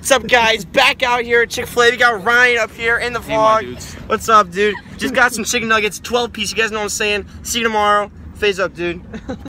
What's up, guys? Back out here at Chick-Fil-A. We got Ryan up here in the vlog. Hey, what's up, dude? Just got some chicken nuggets, 12 piece. You guys know what I'm saying. See you tomorrow. Phase up, dude.